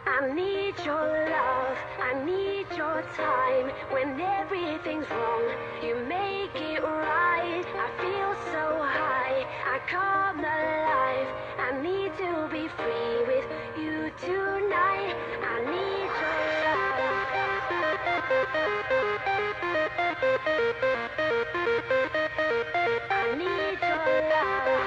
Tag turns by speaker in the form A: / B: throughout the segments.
A: I need your love, I need your time. When everything's wrong, you make it right. I feel so high, I come alive. I need to be free with you tonight. I need your love. I need your love.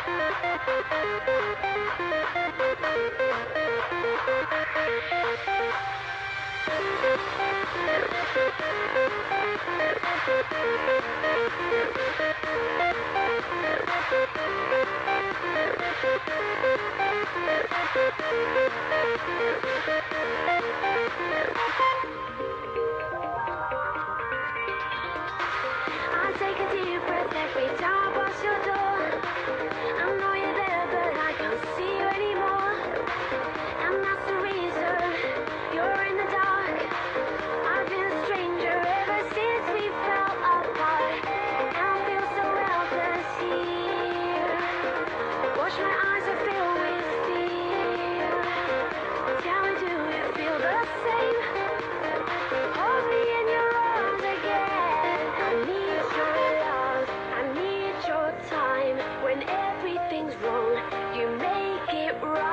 A: I take a deep breath every time I pass your door. I know you're there, but I can't see you anymore. And that's the reason you're in the dark. I've been a stranger ever since we fell apart. And I feel so helpless here. Watch my eyes are filled with fear. Tell me, do you feel the same? Hold me in your arms again. I need your love, I need your time. When everything's wrong, you make it right.